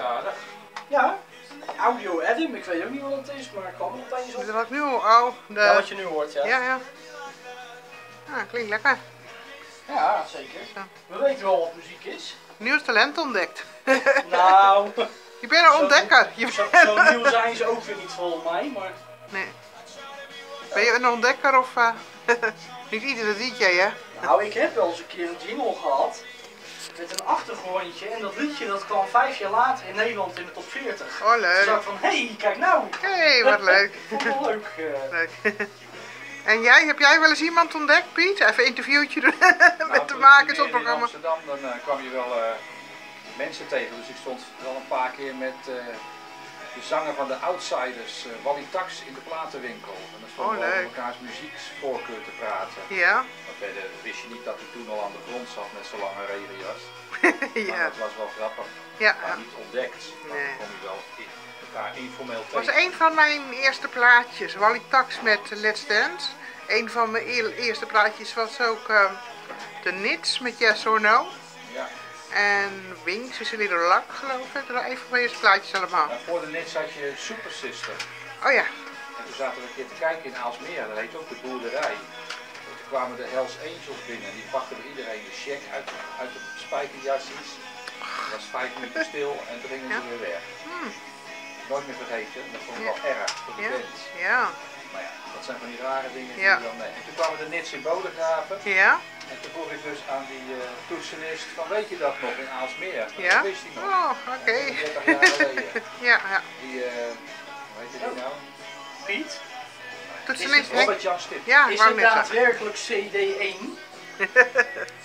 aardig. Ja, Audio Adam, ik weet ook niet wat het is, maar ik kwam er opeens op. Is dat nu al? Ja, wat je nu hoort, ja. Ja, ja. Ah, klinkt lekker. Ja, zeker. Zo. We weten wel wat muziek is. Nieuw talent ontdekt. Nou, Je bent een ontdekker. zo nieuw zijn ze ook weer niet volgens mij, maar... Nee. Ben je een ontdekker of... niet iedere DJ, hè? Nou, ik heb wel eens een keer een jingle gehad. Met een achtergrondje en dat liedje dat kwam 5 jaar later in Nederland in de top 40. Oh, leuk. Toen dacht ik van, hé, kijk nou. Hé, wat leuk. Vond ik wel leuk. Leuk. En heb jij wel eens iemand ontdekt, Piet? Even een interviewtje doen met de toen makers ik op het programma. in Amsterdam, dan kwam je wel mensen tegen. Dus ik stond wel een paar keer met de zanger van de Outsiders, Wally Tax, in de platenwinkel. En dan stonden we over elkaars muzieksvoorkeur te praten. Ja. Maar verder wist je niet dat hij toen al aan de grond zat met zo'n lange regenjas. Ja. Maar dat was wel grappig. Ja. Maar niet ontdekt. Maar Nee. dan kom je wel elkaar informeel Het was tegen. een van mijn eerste plaatjes. Wally Tax met Let's Dance. Een van mijn eerste plaatjes was ook The Nits met Yes or No. Ja. En Wings is a Little Luck, geloof ik. Dat waren een van mijn eerste plaatjes allemaal. Nou, voor de Nits had je Super Sister. Oh ja. En toen zaten we een keer te kijken in Aalsmeer, dat heet ook de boerderij. En toen kwamen de Hells Angels binnen en die pakten bij iedereen de check uit de spijkerjasjes. Het was 5 minuten stil en toen gingen ze weer weg. Nooit meer vergeten, dat vond ik wel erg voor de band. Ja. Maar ja, dat zijn van die rare dingen die Ja. je dan mee. En toen kwamen de Nits in Bodegraven. Ja. En toen vroeg ik dus aan die toetsenist van, weet je dat nog in Aalsmeer? Ja. Dat wist hij nog. Oh, oké. 30 jaar geleden. Ja, ja. Die, hoe heet die nou? Piet, Toetsenist Henk. Robert Jan Stip. Ja, is wou het net zeggen. daadwerkelijk CD1?